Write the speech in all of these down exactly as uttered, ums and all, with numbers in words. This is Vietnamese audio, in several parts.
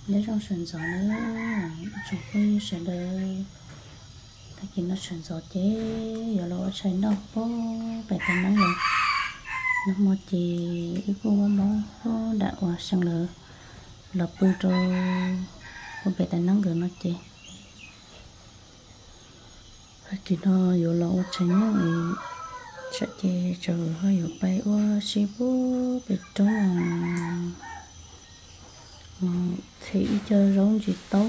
lấy trong sườn gió nữa chúng tôi sẽ đợi ta chỉ nó sườn gió chế giờ lo chơi nó có phải thành năng rồi nó một chỉ ít cô mong có đạo hòa sang lửa lập bự cho có phải thành năng rồi nó chế chỉ nó giờ lo chơi nó sẽ chế chờ hơi ở bay qua xí bố bị trống thì chơi rong gì tốt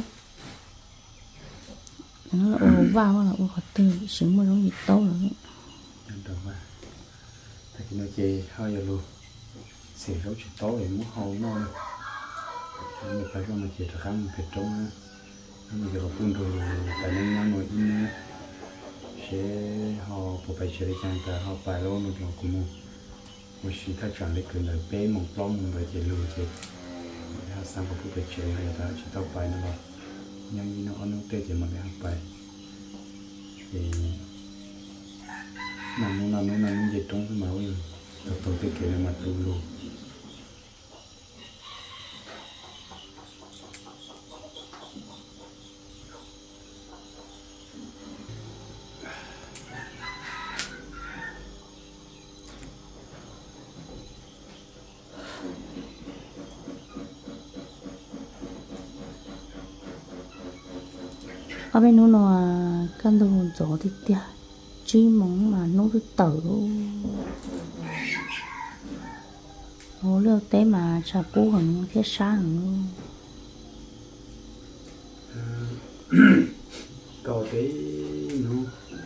nó là ô vào là ô khó tư xứng mà rong gì tốt rồi được mà tại vì nó chơi hơi luôn xì rong gì tốt thì muốn hầu nó mình phải cho mình chơi được khám mình trong mình giờ phun rồi tại nên nó ngồi in sẽ họ bộ bài chơi chẳng ta họ bài luôn nó cũng cũng một số các chẳng để cứ là bé mông plong mông bài chơi lừa chơi ha sang bộ bài chơi hay là chỉ tao bài nó vào nhưng nó nó tê chỉ mà cái học bài thì nằm nó nằm nó nằm gì trong cái máu rồi tập tập tê kia là mặt luôn luôn ở bên nó là căn đồ gió thì tia chỉ mong mà nó cứ tở nó leo té mà chả cú hẳn thiết sáng luôn có cái nó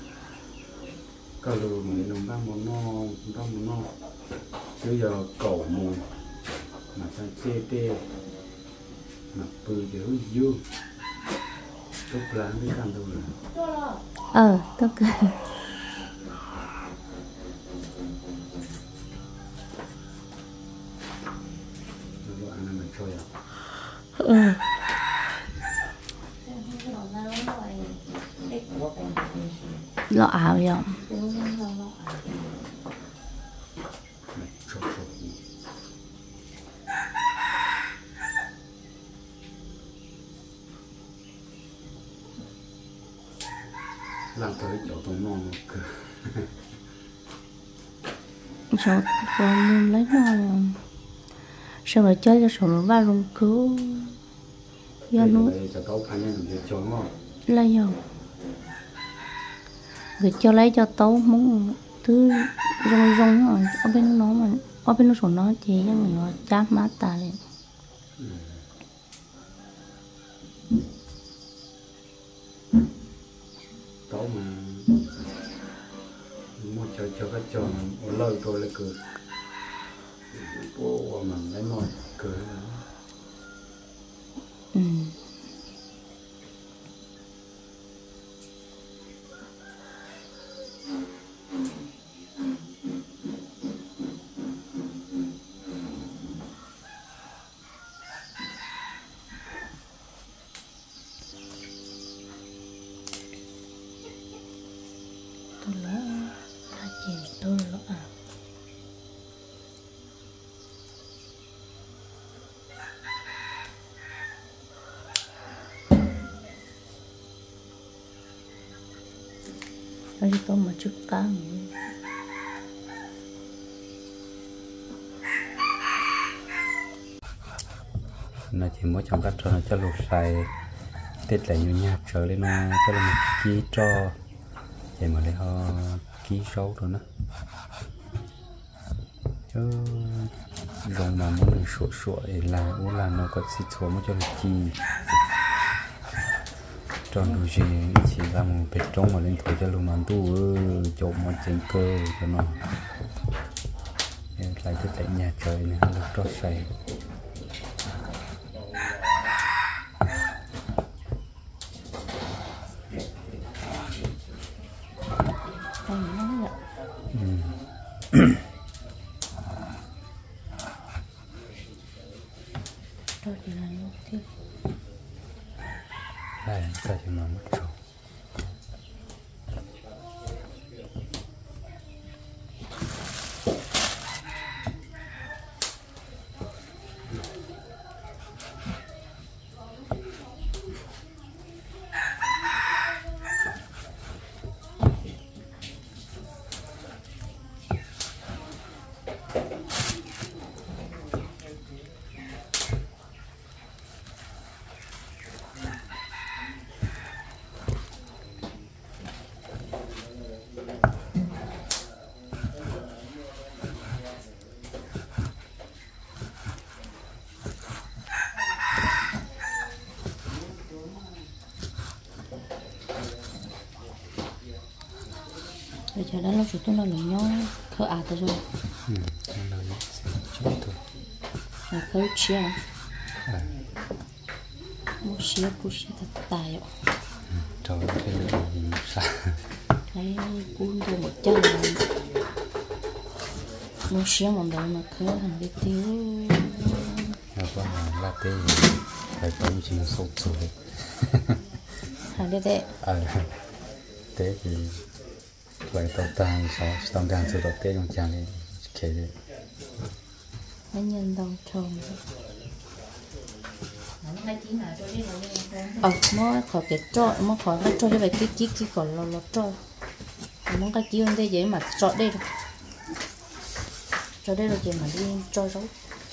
có lừa mà nó ba món no ba món no bây giờ cẩu mù mà ta chê tê mà bự dữ dữ tốt lắm cái căn đồ này ờ tốt cười rồi anh mình chơi à ừ lọ ảo vậy làm tới chỗ tông non cơ số con lấy nó sao mà chơi cho số nó vào luôn cứu do nó lấy nhau người cho lấy cho tấu muốn thứ rong rong ở ở bên nó mà ở bên nó số nó chỉ cho mình chát mát ta lên tấu mà mua cho cho các cho nó lời tôi là cười bố mà lấy mồi cười ừ tôi lỡ là chuyện tôi lỡ à rồi tôi một chút cá nữa nó chỉ mới trong các trò nó cho lụt xài tết lại như nhạt trở lên nó cho là một ký cho vậy mà để họ ký sâu rồi nó chứ dùng mà muốn được sủa sủa là u là nó có xịt xuống mới cho được chi tròn đồ gì chỉ là một bệt trống mà lên thổi cho luôn màn tu chỗ một trên cơ cho nó lại tết lại nhà trời này nó được trót xài rồi thì là nó tiếp đây ta chỉ mà mất rồi giờ đó nó chủ tôi nó lủng nhau khơi à tới rồi ừ nó là chút thôi là khơi chia à mua chia cú chia thật tài ạ trời cái này nhìn sao thấy cuốn tôi một chân rồi mua chia một đầu mà khơi hàng đi tiêu nó có là latte phải tôm chiên sốt sủi hàng đi đấy ờ thế thì vậy tao ta sao tao đang sử dụng thế trong trang này kể đi nó nhân đầu trồng ờ nó khỏi cái trọi nó khỏi cái trọi cái cái chiếc cái còn lo lo trọi nó cái chiếc đây dễ mà trọi đây rồi trọi đây rồi dễ mà đi trọi rau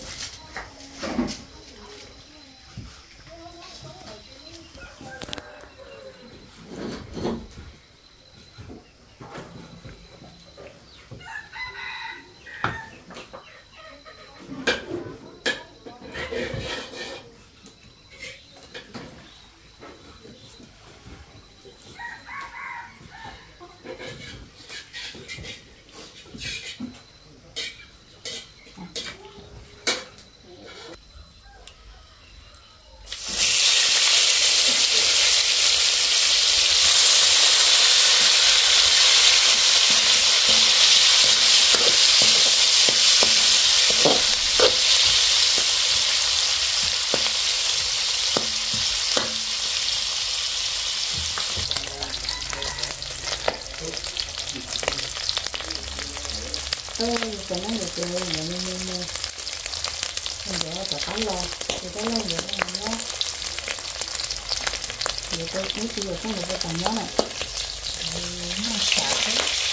ơi cái này được rồi nè nè nè nè mình để cho cá lò thì cái lò vậy nó thì tôi muốn chỉ được cái một cái tầm nhỏ này nó xả thế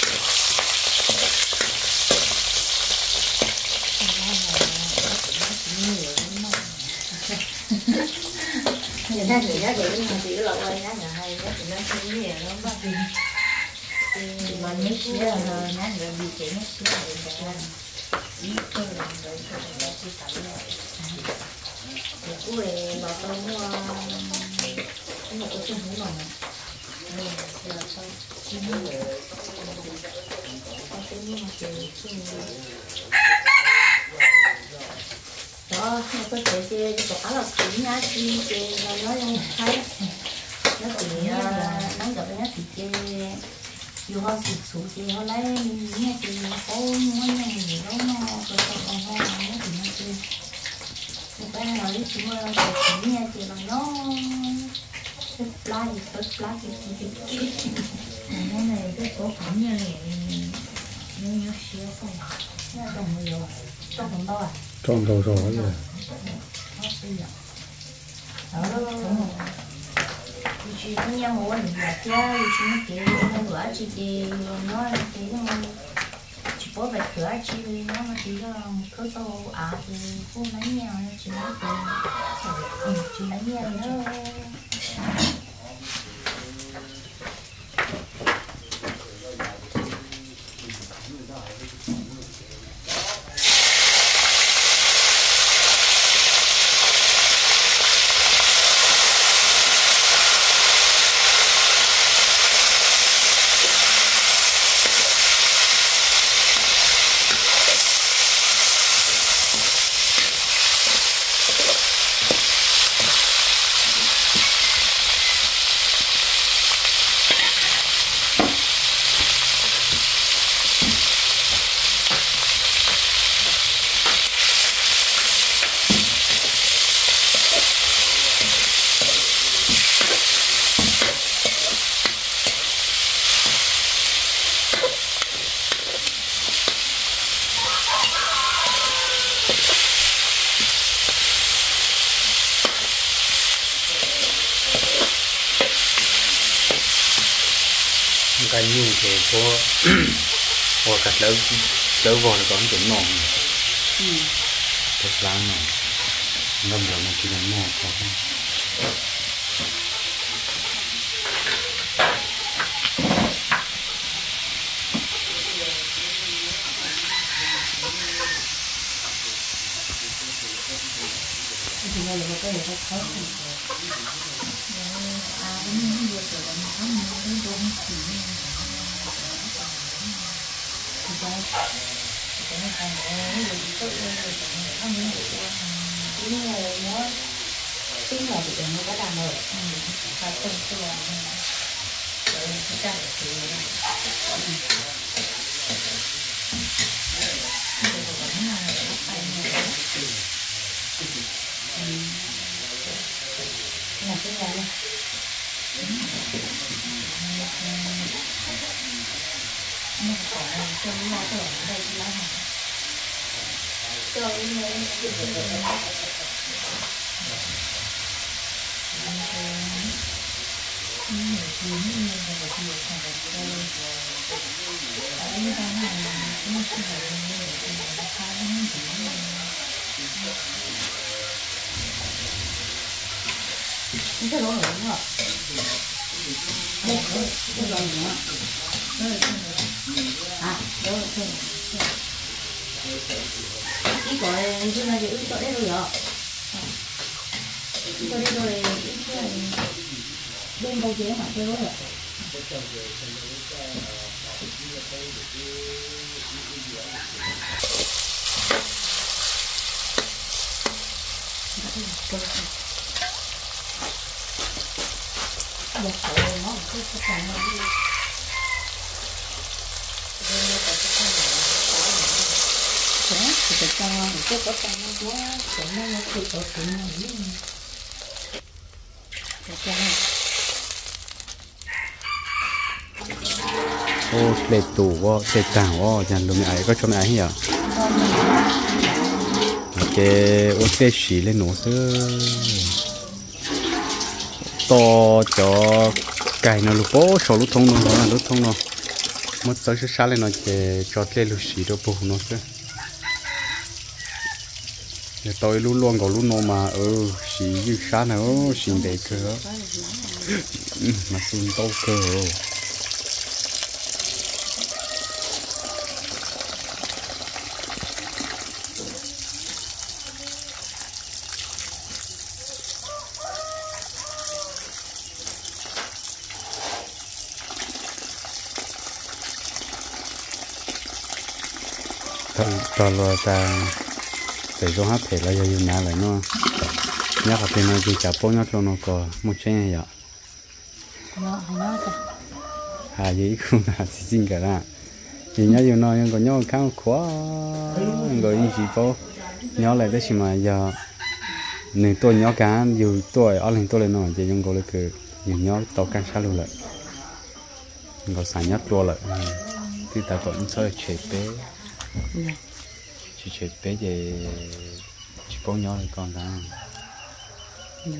người ta thì nó vậy mà chỉ lọc lên nó là hay nó thì nó không nhiều lắm bác mà nhất xíu là nó rồi bị chỉ nhất xíu là bị để lên ý tôi làm rồi tôi để tôi tặng rồi thì cuối về bà tôi mua cái một cái chân hũ rồi nè rồi là sao xin mua con cái mua mà thì xin đó nó có thể chơi cho cả là cũng nhá chi chơi nó nói không thấy nó chỉ nắng gặp nó thì chơi dù họ sụp sụp thì họ lấy nghe thì có mua nhà gì đó mà rồi còn họ nó thì nó chơi thì cái này nói chúng tôi chỉ nghe thì là nó cái lá thì cái lá thì thì cái này cái cổ phẩm như này như như xíu không nó đồng nhiều trong đồng đâu à trong đầu rồi rồi đó chị cũng nhau mua những cái kia chị nó kêu nó bữa chị kêu nó kêu nó chị bỏ về cửa chị nó mà chị nó cứ tô à thì cô lấy nhau chị nói kêu chị lấy nhau nữa cái nhiều thì có hoặc cắt lỡ lỡ vò nó có một chút nòng thật láng này ngâm vào một chút nòng có không thì đây là một cái rất khó khăn à cái này nhiều rồi là nó nhiều cái đúng thì Tính là bị nó có đàn rồi, và không cho rồi chúng ta phải xử lý là cái này này nó phải cho nó ở đây nó cho nó cái đó là đúng không? Đây, đây rồi nữa. À, đó là thôi. Ít gọi cái này ít gọi đấy rồi ạ. Ít gọi đây rồi ít cái bên bao chế mà cái đó rồi. Một số nó cứ cái phần này đi. Thế thì phải cho một chút có phần nó quá, để nó nó cứ ở cùng nó đi. Để cho nó. ô lệ tủ vô lệ tảng vô chẳng lúc này có cho mẹ ấy nhỉ ok ô xe xí lên nổ sơ to cho cài nó lúc bố số lúc thông nó là lúc thông nó mất tới sẽ sát lên nó để cho lên lúc xí đó bố nó sơ để tôi luôn luôn có luôn nó mà ừ xí như sát nó xí để cơ mà xin tao cơ cho lo ta để cho hết thể là giờ dùng nhà lại nó nhắc ở bên nó chỉ chả bố nhắc cho nó có một chuyện này vậy à gì cũng là chỉ xin cả là thì nhớ dùng nó nhưng còn nhớ khá quá rồi như chỉ có nhớ lại đấy chỉ mà giờ nên tôi nhớ cả dù tôi ở lên tôi lên nó chỉ dùng gọi là cứ dù nhớ tàu can sát luôn lại gọi sáng nhất luôn lại thì ta vẫn chơi chế bé chị chết bé về chỉ có nhỏ thì còn ta nhớ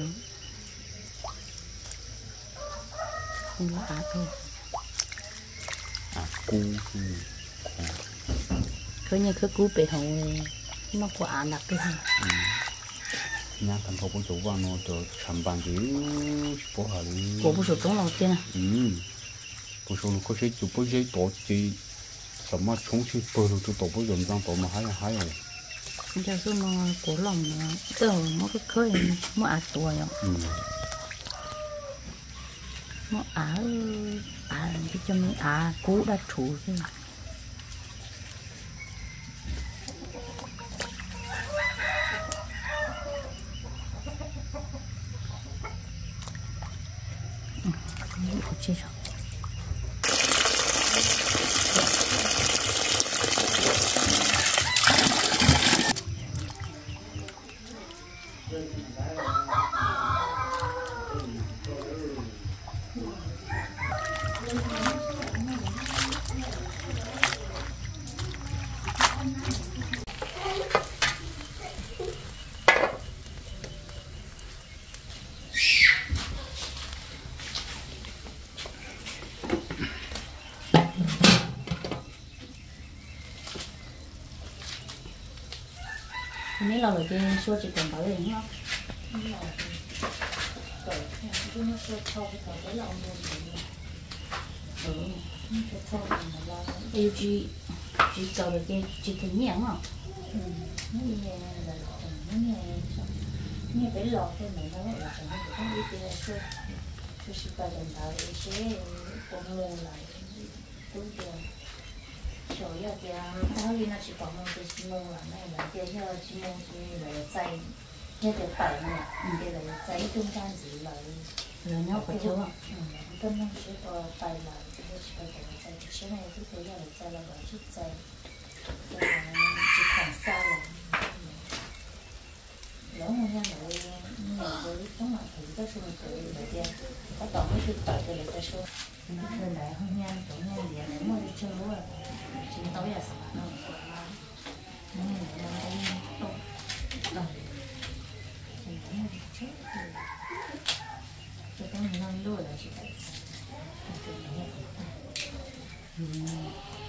không có á thôi à cu cứ như cứ cú bể hậu nó có á nặng cái gì nhà thành phố cũng chủ vào nó cho sắm bàn chứ bố hả bố bố số trống lòng tiên à ừ bố số nó có些就不些多几什么重庆不如就都不用当多嘛还有还有 giờ số nó cổ lòng nó tờ nó cứ khơi nó á tua vậy ừ nó á á cái cho mình á cú đã chủ cái ừ chết rồi mấy lần rồi cái số chỉ còn bảo liền không? Yêu chị chị cầu được cái chị thỉnh nhẫn không? Nghe phải lọt thôi mình nói là chẳng có cái gì là số số sĩ tài đồng đạo sẽ con lên lại cuối giờ 小要点，然后伊那是帮忙就是弄啦，那来点要去弄去来摘，要得摆呢，得来摘中间子来，人要不就，嗯，跟那时候摆来，我是摆来摘，现在就可以要来摘了，我去摘，嗯，去看沙了，然后呢，来，嗯，我东马头的时候可以来点，他到那去摆的来再说。那个来后面中间连来我就走了，今导演什么那个嘛，嗯，然后动动，现在我就走了，这东西能录了是吧？嗯。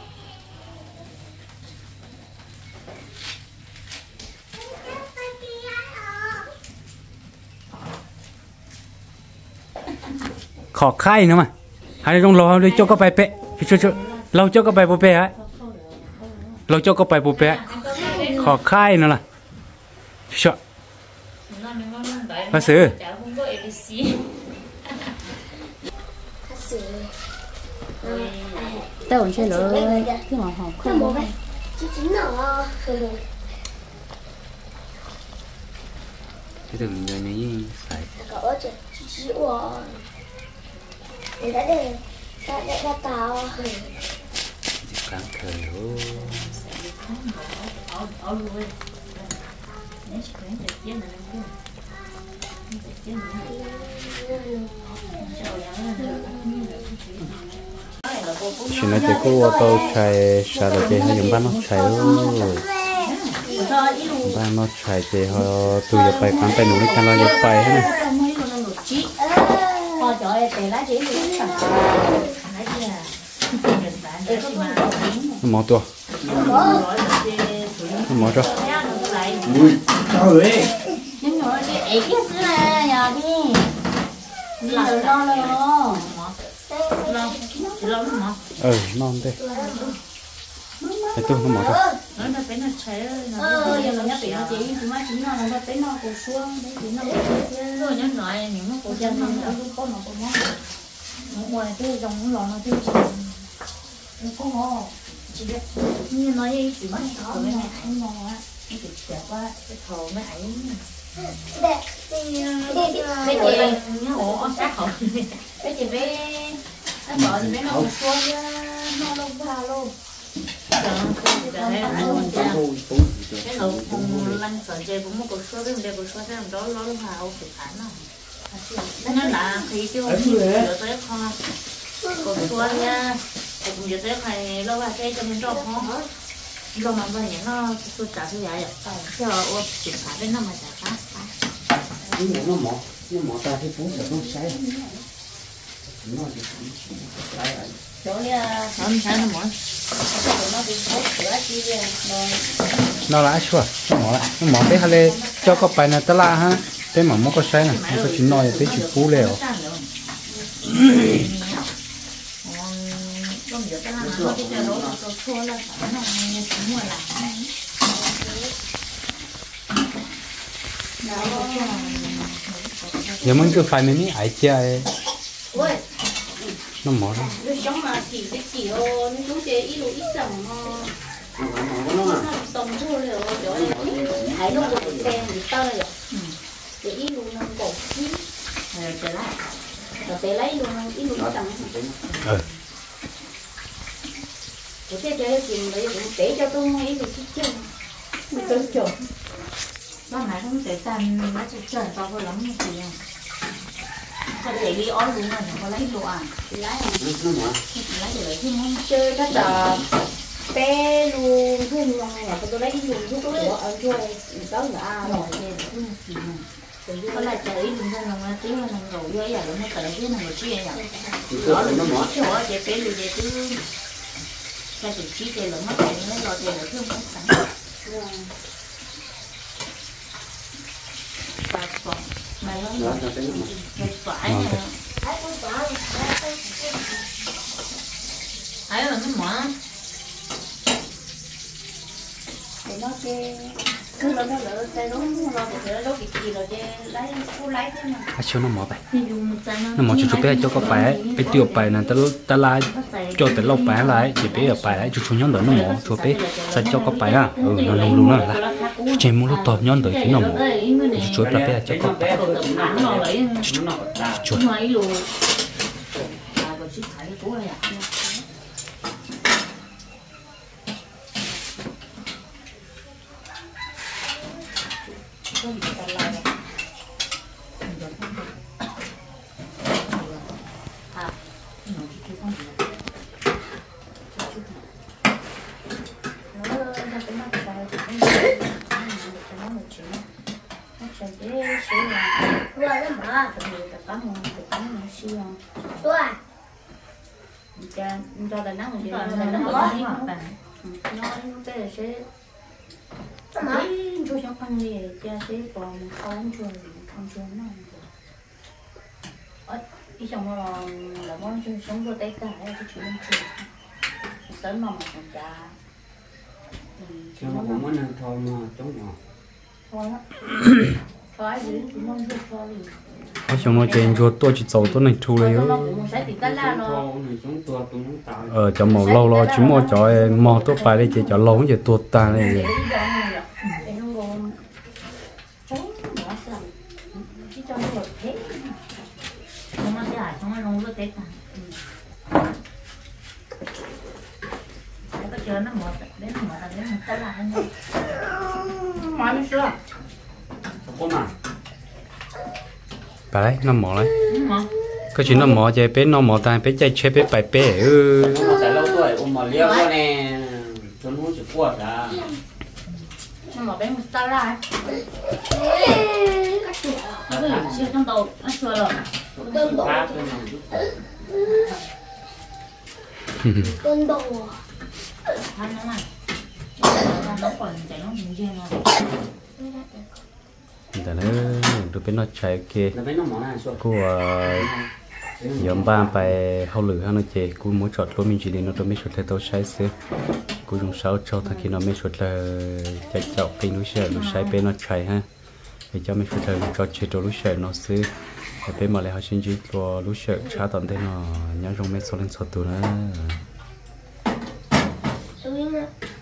khó khai nữa mà hay trong lò đi cho các bài pẹ cho cho lâu cho các bài bộ pẹ ấy lâu cho các bài bộ pẹ khó khai nữa là sợ bác sĩ tao còn chơi nữa cái màu hồng không bố đấy cái đừng nhớ như sai để đã để đã để đã tao càng thời hố chuyện này thì cô tôi chạy sao là chơi hay dùng ban nó chạy luôn ban nó chạy thì họ tụi giờ phải cắm tay nụ đi cắm lo giờ phải hết này cho em để lá chỉ đi tặng nó mỏ tua nó mỏ cho ui trời ơi nhưng mà cái cái xứ này nhà đi đi lo lo lo lo lo ừ non thế cái tôi nó mỏ cho nó nó phải nó chạy nó giờ mình nhắc bị nó chỉ chúng nó chỉ nó nó phải nó cổ xuống đấy chỉ nó rồi nhắc nói những nó cổ chân nó nó có nó có món nó ngoài cái dòng lò nó tiêu nó có ngò chỉ biết như nói chỉ mất thầu mấy mẹ anh ngò á nó chỉ đẹp quá cái thầu mấy ấy để thì cái chị nhớ hộ ông sát hộ cái chị bé nó bỏ thì bé nó cổ xuống nó lâu vào luôn cái hậu cùng lăn sợi dây cũng một cột số cái đây cột số cái đó nó lúc nào phải phản nào nó là khi tiêu giờ tới kho cột số nha cũng giờ tới này lâu vào cái cho mình cho kho lâu mà bây giờ nó tôi trả thứ vậy cho ô chuyển phản đến năm mà trả phá nó mỏ nó mỏ ta cái phú sẽ không sai nó sai chỗ này nó sai nó mỏ nó lá chua nó mỏ lại nó mỏ cái hai cho các bài này ta la ha cái mà mua có sai này nó có chỉ nói cái chữ phú lèo giờ mình cứ phải mình ấy chơi nó mỏ ra nó sống mà chỉ cái chỉ nó chúng chơi ít lúa ít dòng nó tông thua rồi chỗ này thấy nó được đen thì tơi rồi để ít lúa nó cổ chín rồi trở lại rồi để lấy luôn ít lúa ít dòng ừ cái chơi chơi chuyện đấy để cho tôi ít lúa ít chân mình tôi chọn nó này không để tan nó sẽ trời to hơn lắm như thế có thể đi ói luôn mà có lấy đồ à lấy lấy để lấy thêm không chơi các trò bé luôn thôi nhưng mà tôi lấy luôn chút của ở chỗ tới là rồi có là chơi luôn thôi là tiếng là ngầu với giờ nó tới cái này một chia nhỉ đó là nó mỏ chỗ để bé luôn để cứ cái vị trí để nó mất tiền nó lo tiền là không sẵn và còn mày nói mày phải nè ấy là nó mỏ để nó chơi cứ lo lo lo tay nó lo cái lo cái gì rồi chứ lấy cô lấy thế mà à chiều nó mỏ bài thì dùng nó mỏ chụp chụp bé cho có bài bé tiêu bài là ta ta lại cho tới lâu bài lại chỉ bé ở bài lại chụp chụp nhón đỡ nó mỏ chụp bé sai cho có bài à ừ nó luôn luôn là chỉ muốn lúc tọp nhón đỡ thì nó mỏ chụp là bé cho có bài chụp mấy luôn à rồi chiếc thải của này à cho là nó mình cho là nó bỏ đi bạn nó cái là sẽ cái cho cho con gì cha sẽ còn không chơi không chơi nó ở cái trong đó là món sống của tây cả cái chuyện chơi sớm mà mà còn cha cho nó cũng muốn ăn thôi mà chống nhỏ thôi á thôi gì chúng nó chưa thôi ở trong nó trên cho tôi chỉ giàu tôi này thu lấy ờ cho màu lâu lo chỉ mua cho mò tôi phải đây chỉ cho lâu giờ tuột ta này bà đấy nó mỏ đấy cái chuyện nó mỏ chạy bé nó mỏ tay bé chạy chơi bé bài bé ừ nó chạy lâu tuổi ôm mà liếc qua nè cho nó chỉ qua ra nó mỏ bé một ta ra nó cứ chưa trong đầu nó chưa rồi đơn độ đơn độ ăn nó này nó còn chạy nó nhiều chưa nó để nó được bên nó chạy kia là mấy nó mỏ này xuống của nhóm ba bài hậu lửa nó chơi cô muốn chọn lối mình chỉ đi nó tôi mới chọn theo tôi sai xứ cô dùng sáu cho thằng kia nó mới chọn là chạy chọn cái núi sợi núi sai bên nó chạy ha để cho mình chọn là cho chơi đồ núi sợi nó xứ bên mà lại họ xin chỉ cho núi sợi trả tận thế nó nhớ trong mấy số lên số tụ nữa